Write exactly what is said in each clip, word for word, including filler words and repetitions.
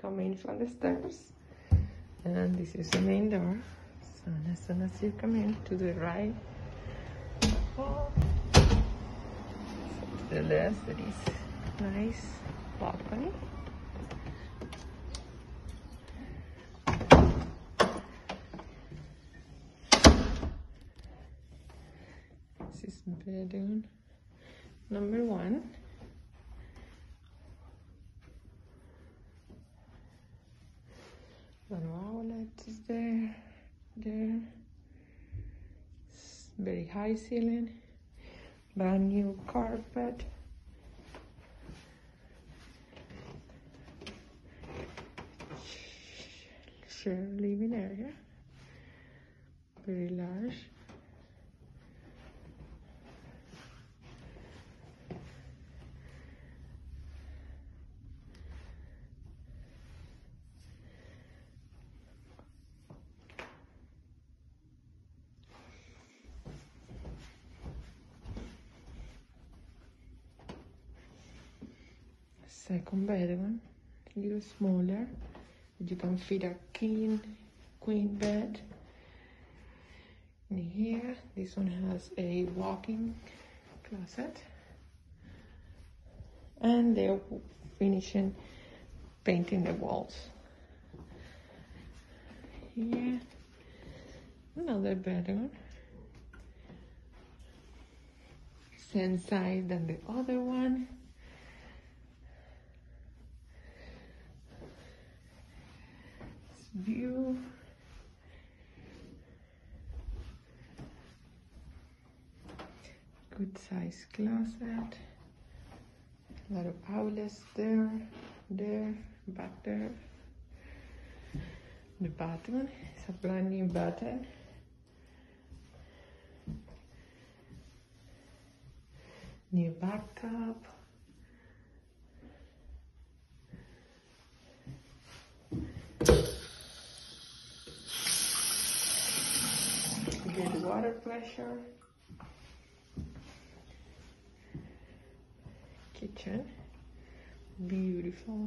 come in from the stairs, and this is the main door. So as soon as you come in to the right, oh, so to the left, there is nice balcony. This is bedroom number one. The outlet is there, there. It's very high ceiling, brand new carpet. Share living area, very large. Second bedroom, a little smaller. You can fit a king, queen bed. In here, this one has a walk-in closet. And they're finishing painting the walls. Here, another bedroom. Same size than the other one. View. Good size closet. A lot of outlets there, there, back there. The bathroom is a brand new bathroom. New bathtub. Good water pressure. Kitchen, beautiful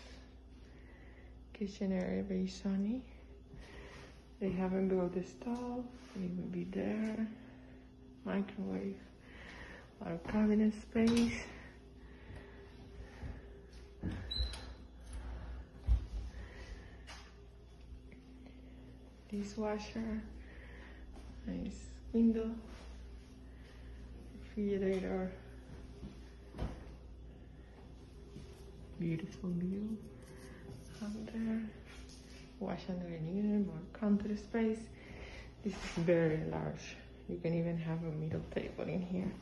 kitchen area, very sunny. They haven't built the stove, it will be there. Microwave, a lot of cabinet space. Dishwasher. Nice window, refrigerator, beautiful view out there. Wash under unit, more counter space. This is very large. You can even have a middle table in here.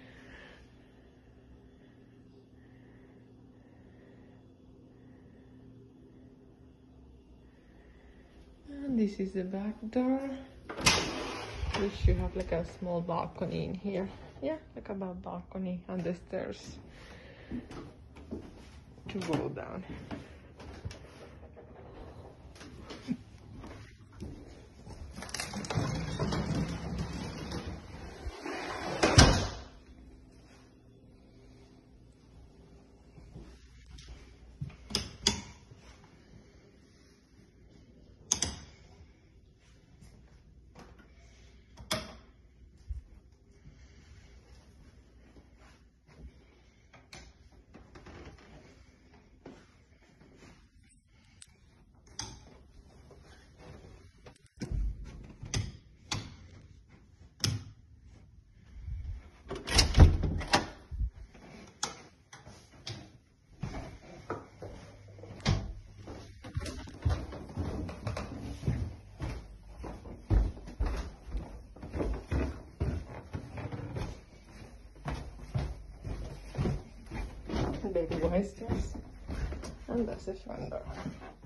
And this is the back door. We should have like a small balcony in here. Yeah, like a balcony on the stairs to go down. Baby oysters, and that's the front door.